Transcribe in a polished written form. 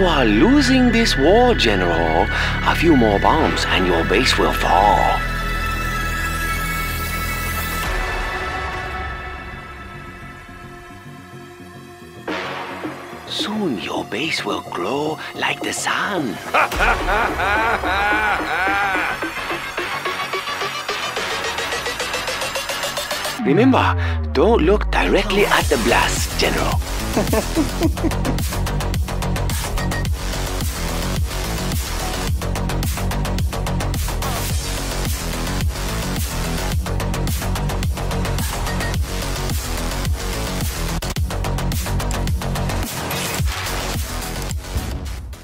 You are losing this war, General. A few more bombs and your base will fall. Soon your base will glow like the sun. Remember, don't look directly at the blast, General.